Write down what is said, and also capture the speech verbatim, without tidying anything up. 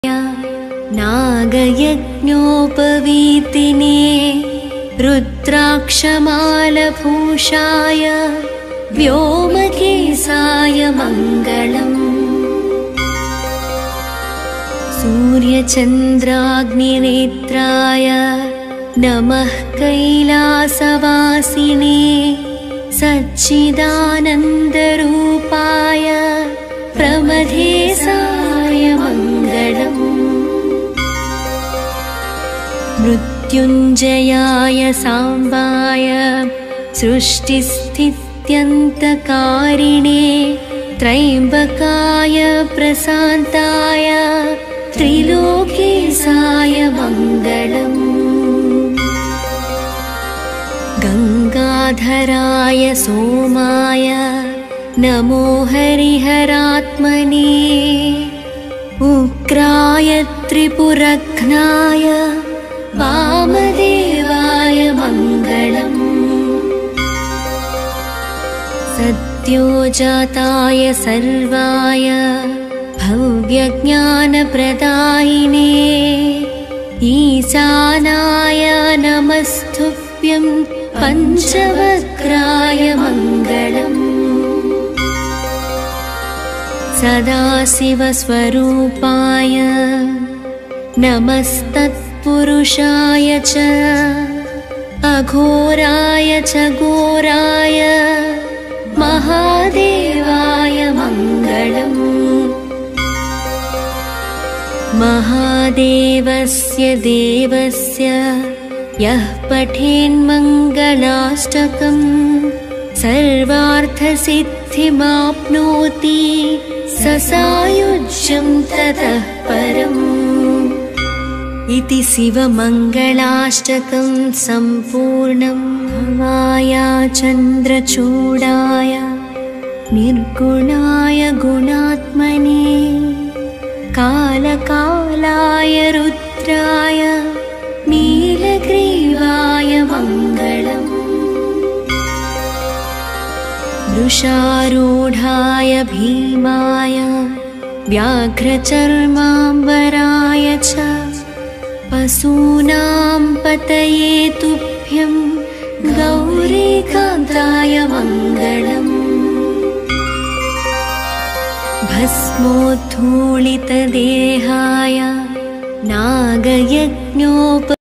नागयज्ञोपवीतिने रुद्राक्षमालभूषाय व्योमकेशाय मङ्गलम्। सूर्यचन्द्राग्निनेत्राय नमः कैलासवासिने सच्चिदानन्दरूपाय प्रमथेशाय मङ्गलम्। मृत्युञ्जयाय साम्बाय सृष्टिस्थित्यन्तकारिणे त्रयम्बकाय प्रशान्ताय त्रिलोकेशाय मङ्गलम्। गङ्गाधराय सोमाय नमो हरिहरात्मने उग्राय त्रिपुरघ्नाय वामदेवाय मङ्गलम्। सद्योजाताय सर्वाय भव्यज्ञानप्रदायिने ईशानाय नमस्तुभ्यं पञ्चवक्त्राय मङ्गलम्। सदाशिवस्वरूपाय नमस्तत्पुरुषाय च अघोराय च घोराय महादेवाय मङ्गलम्। महादेवस्य देवस्य यः पठेन्मङ्गलाष्टकम् सर्वार्थसिद्धिमाप्नोति स सायुज्यं ततः परम्। इति शिवमङ्गलाष्टकं सम्पूर्णम्। भवाय चन्द्रचूडाय निर्गुणाय गुणात्मने कालकालाय रुद्राय नीलग्रीवाय मङ्गलम्। वृषारूढाय भीमाय व्याघ्रचर्माम्बराय च पशूनां पतये तुभ्यं गौरीकान्ताय मङ्गलम्। भस्मोद्धूलितदेहाय नागयज्ञोप